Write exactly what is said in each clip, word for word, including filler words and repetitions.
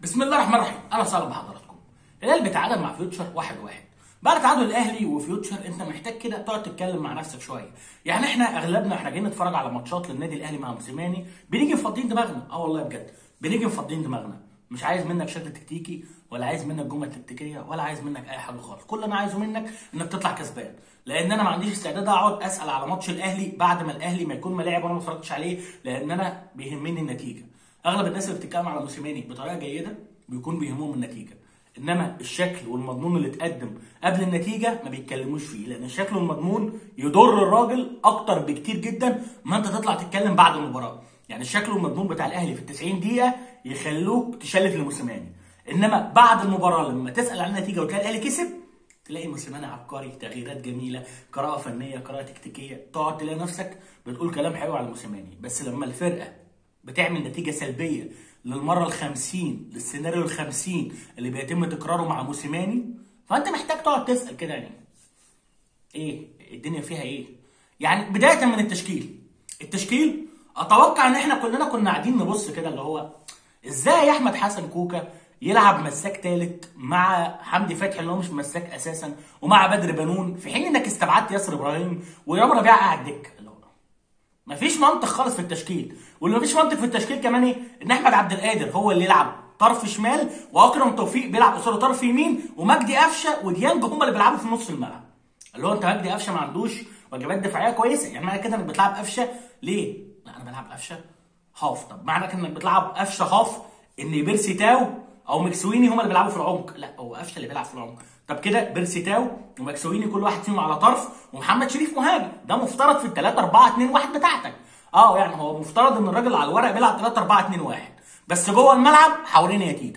بسم الله الرحمن الرحيم. انا وسهلا بحضراتكم. الهلال بيتعادل مع فيوتشر واحد واحد. بعد تعادل الاهلي وفيوتشر انت محتاج كده تقعد تتكلم مع نفسك شويه. يعني احنا اغلبنا احنا جايين نتفرج على ماتشات للنادي الاهلي مع موسيماني، بنيجي مفضيين دماغنا. اه والله بجد بنيجي مفضيين دماغنا. مش عايز منك شكل تكتيكي، ولا عايز منك جمل تكتيكيه، ولا عايز منك اي حاجه خالص. كل اللي انا عايزه منك انك تطلع كسبان، لان انا ما عنديش استعداد اقعد اسال على ماتش الاهلي بعد ما الاهلي ما يكون ملاعب وانا ما اتفرجتش عليه، لان انا بيهمني النتيجه. اغلب الناس اللي بتتكلم على موسيماني بطريقه جيده بيكون بيهمهم النتيجه، انما الشكل والمضمون اللي اتقدم قبل النتيجه ما بيتكلموش فيه، لان الشكل والمضمون يضر الراجل اكتر بكتير جدا ما انت تطلع تتكلم بعد المباراه. يعني الشكل والمضمون بتاع الاهلي في التسعين دقيقه يخلوك تشلف لموسيماني، انما بعد المباراه لما تسال عن النتيجه وتلاقي الاهلي كسب، تلاقي موسيماني عبقري، تغييرات جميله، قراءه فنيه، قراءه تكتيكيه، تقعد تلاقي نفسك بتقول كلام حلو على موسيماني. بس لما الفرقه بتعمل نتيجه سلبيه للمره الخمسين للسيناريو الخمسين اللي بيتم تكراره مع موسيماني، فانت محتاج تقعد تسال كده يعني ايه الدنيا فيها ايه. يعني بدايه من التشكيل التشكيل اتوقع ان احنا كلنا كنا قاعدين نبص كده اللي هو ازاي احمد حسن كوكا يلعب مساك ثالث مع حمدي فتحي اللي هو مش مساك اساسا، ومع بدر بنون، في حين انك استبعدت ياسر ابراهيم ورامي ربيعه قاعد دكه. مفيش منطق خالص في التشكيل. واللي مفيش منطق في التشكيل كمان ايه؟ ان احمد عبد القادر هو اللي يلعب طرف شمال، واكرم توفيق بيلعب قصاده طرف يمين، ومجدي قفشه وديانج هم اللي بيلعبوا في نص الملعب. اللي هو انت مجدي قفشه ما عندوش واجبات دفاعيه كويسه، يعني معنى كده انك بتلعب قفشه ليه؟ لا انا بلعب قفشه هاف. طب معنى كده انك بتلعب قفشه هاف ان بيرسي تاو او مكسويني هم اللي بيلعبوا في العمق؟ لا، هو قفشه اللي بيلعب في العمق. طب كده بيرسي تاو ومكسويني كل واحد فيهم على طرف، ومحمد شريف مهاجم. ده مفترض في ال ثلاثة أربعة اتنين واحد بتاعتك. اه يعني هو مفترض ان الراجل على الورق بيلعب ثلاثة أربعة اتنين واحد، بس جوه الملعب حوالين يا تيتا.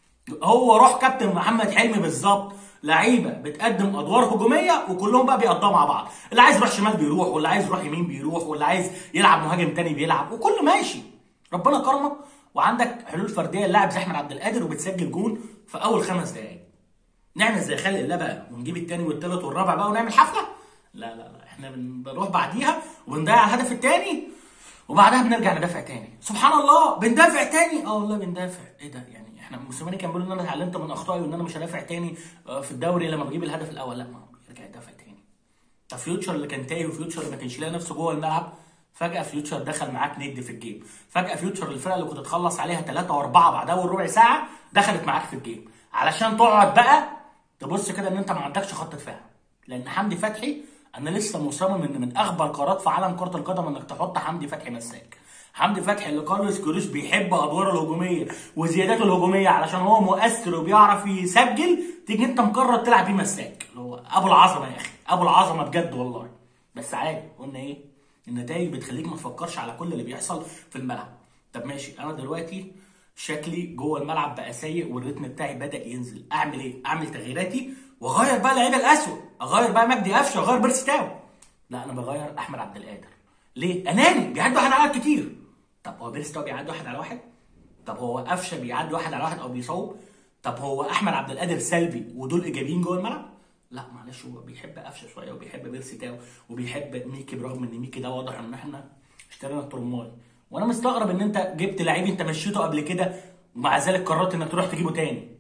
هو روح كابتن محمد حلمي بالظبط، لعيبه بتقدم ادوار هجوميه وكلهم بقى بيقضوا مع بعض، اللي عايز يروح شمال بيروح، واللي عايز يروح يمين بيروح، واللي عايز يلعب مهاجم تاني بيلعب، وكله ماشي. ربنا كرمك وعندك حلول فرديه اللاعب زي احمد عبد القادر وبتسجل جون في اول خمس دقائق. نعمل زي خلق الله بقى ونجيب الثاني والثالث والرابع بقى ونعمل حفله؟ لا لا لا، احنا بنروح بعديها وبنضيع الهدف الثاني وبعدها بنرجع ندافع تاني. سبحان الله، بندافع تاني. اه والله بندافع. ايه ده يعني؟ احنا موسيماني كان بيقول ان انا اتعلمت من اخطائي وان انا مش هدافع تاني في الدوري لما بجيب الهدف الاول. لا، ما يرجع يدافع تاني. طب فيوتشر اللي كان تايه وفيوتشر اللي ما كانش لاقي نفسه جوه الملعب، فجاه فيوتشر دخل معاك ند في الجيم. فجاه فيوتشر الفرقه اللي كنت تخلص عليها ثلاثة وأربعة بعد اول ربع ساعه دخلت معاك في الجيم، علشان تقعد بقى تبص كده ان انت ما عندكش خط دفاع. لان حمدي فتحي، انا لسه مصمم ان من اغبى القرارات في عالم كره القدم انك تحط حمدي فتحي مساك. حمدي فتحي اللي كارلوس كروش بيحب ادواره الهجوميه وزياداته الهجوميه علشان هو مؤثر وبيعرف يسجل، تيجي انت مقرر تلعب بيه مساك، اللي هو ابو العظمه يا اخي، ابو العظمه بجد والله. بس عادي، قلنا ايه؟ النتائج بتخليك ما تفكرش على كل اللي بيحصل في الملعب. طب ماشي، انا دلوقتي شكلي جوه الملعب بقى سيء والريتم بتاعي بدا ينزل، اعمل ايه؟ اعمل تغييراتي واغير بقى اللعيبه الاسوء، اغير بقى مجدي قفشه، اغير بيرسي تاو. لا، انا بغير احمد عبد القادر. ليه؟ اناني، بيعدي واحد على واحد كتير. طب هو بيرسي تاو بيعدي واحد على واحد؟ طب هو قفشه بيعدي واحد على واحد او بيصوب؟ طب هو احمد عبد القادر سلبي ودول ايجابيين جوه الملعب؟ لا معلش، هو بيحب قفشه شويه وبيحب بيرسي تاو وبيحب ميكي، برغم ان ميكي ده واضح ان احنا اشترينا الترماي. وانا مستغرب ان انت جبت لعيب انت مشيته قبل كده ومع ذلك قررت انك تروح تجيبه تاني.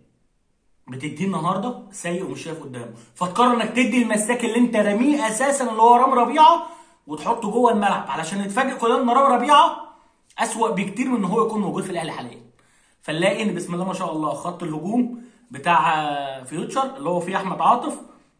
بتديه النهارده سيء ومش شايف قدامه، فتقرر انك تدي المساك اللي انت راميه اساسا اللي هو رامي ربيعه وتحطه جوه الملعب، علشان نتفاجئ كلنا ان رامي ربيعه اسوأ بكتير من ان هو يكون موجود في الاهلي حاليا. فنلاقي ان بسم الله ما شاء الله خط الهجوم بتاع فيوتشر اللي هو فيه احمد عاطف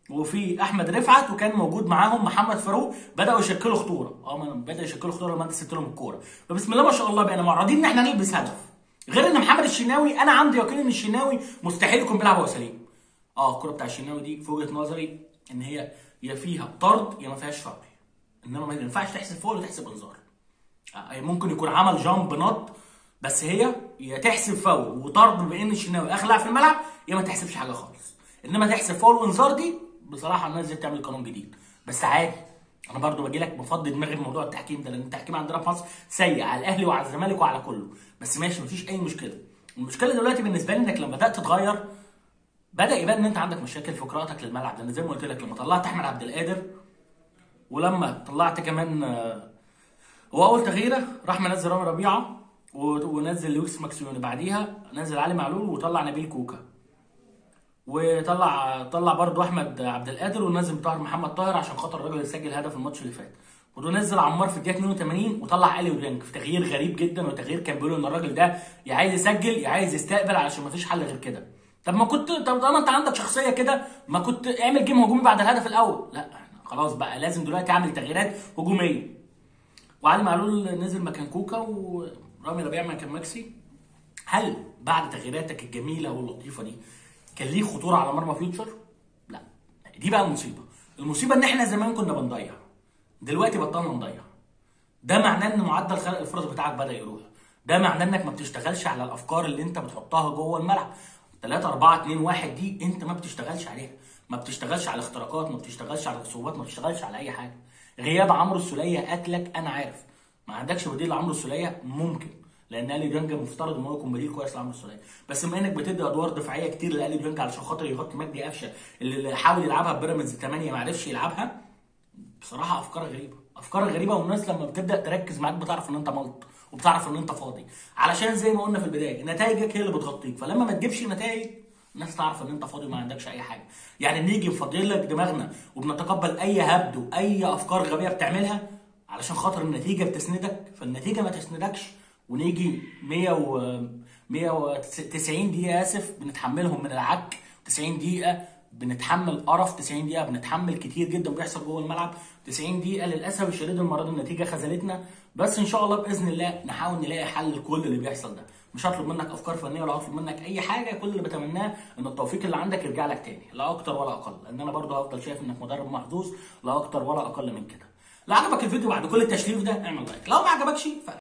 وفي احمد رفعت وكان موجود معاهم محمد فاروق، بداوا يشكلوا خطوره. اه بداوا يشكلوا خطوره لما انت سبت لهم الكوره. فبسم الله ما شاء الله بقينا معرضين ان احنا نلبس هدف. غير ان محمد الشناوي، انا عندي يقين ان الشناوي مستحيل يكون بيلعب وهو سليم. اه الكوره بتاع الشناوي دي في وجهه نظري ان هي يا فيها طرد يا ما فيهاش فاول، انما ما ينفعش تحسب فاول وتحسب انذار. آه ممكن يكون عمل جامب نط، بس هي يا تحسب فاول وطرد بما ان الشناوي اخر لاعب في الملعب، يا ما تحسبش حاجه خالص. انما تحسب فاول وانذار دي بصراحه الناس دي بتعمل قانون جديد. بس عادي، انا برضو باجي لك بفضي دماغي بموضوع التحكيم ده، لان التحكيم عندنا في مصر سيء على الاهلي وعلى الزمالك وعلى كله. بس ماشي، مفيش اي مشكله. المشكله دلوقتي بالنسبه لي انك لما بدات تتغير بدا يبان ان انت عندك مشاكل في قراءتك للملعب. لان زي ما قلت لك، لما طلعت احمد عبد القادر ولما طلعت كمان، هو اول تغييره راح منزل رامي ربيعه ونزل لويس ماكسيوني، بعديها نزل علي معلول وطلع نبيل كوكا، وطلع طلع برضه احمد عبد القادر، ونزل طاهر محمد طاهر عشان خاطر الراجل اللي سجل هدف الماتش اللي فات، ونزل عمار في الدقيقه اتنين وتمانين وطلع اليو ديانج في تغيير غريب جدا، وتغيير كان بيقولوا ان الراجل ده يا عايز يسجل يا عايز يستقبل علشان ما فيش حل غير كده. طب ما كنت طب طالما انت عندك شخصيه كده ما كنت اعمل جيم هجومي بعد الهدف الاول؟ لا خلاص بقى لازم دلوقتي اعمل تغييرات هجوميه. وعلي معلول نزل مكان كوكا، ورامي ربيع مكان ماكسي. هل بعد تغييراتك الجميله واللطيفه دي كان ليه خطوره على مرمى فيوتشر؟ لا. دي بقى المصيبه، المصيبه ان احنا زمان كنا بنضيع، دلوقتي بطلنا نضيع. ده معناه ان معدل خلق الفرص بتاعك بدا يروح، ده معناه انك ما بتشتغلش على الافكار اللي انت بتحطها جوه الملعب. تلاتة اربعة اتنين واحد دي انت ما بتشتغلش عليها، ما بتشتغلش على اختراقات، ما بتشتغلش على صعوبات، ما بتشتغلش على اي حاجه. غياب عمرو السوليه اكلك، انا عارف ما عندكش بديل لعمرو السوليه ممكن، لان اليو ديانج مفترض ان هو يكون بديل كويس لعمرو السوليه، بس بما انك بتدي ادوار دفاعيه كتير لاليو ديانج علشان خاطر يغطي مجدي قفشه اللي حاول يلعبها ببيراميدز تمانية ما عرفش يلعبها. بصراحه افكار غريبه، افكار غريبه، والناس لما بتبدا تركز معاك بتعرف ان انت ملط وبتعرف ان انت فاضي، علشان زي ما قلنا في البدايه نتائجك هي اللي بتغطيك، فلما ما تجيبش نتائج الناس تعرف ان انت فاضي وما عندكش اي حاجه. يعني نيجي نفضي لك دماغنا وبنتقبل اي هبد واي افكار غبيه بتعملها علشان خاطر النتيجه بتسندك، فالنتيجه ما تسندكش، ونيجي مية و مية وتسعين دقيقه اسف بنتحملهم من العك، تسعين دقيقه بنتحمل قرف، تسعين دقيقه بنتحمل كتير جدا بيحصل جوه الملعب، تسعين دقيقه للاسف الشديد المره دي النتيجه خذلتنا. بس ان شاء الله باذن الله نحاول نلاقي حل لكل اللي بيحصل ده. مش هطلب منك افكار فنيه ولا هطلب منك اي حاجه، كل اللي بتمناه ان التوفيق اللي عندك يرجع لك تاني، لا اكتر ولا اقل، لان انا برضه هفضل شايف انك مدرب محظوظ، لا اكتر ولا اقل من كده. لو عجبك الفيديو بعد كل التشريف ده اعمل لايك، لو ما عجبكش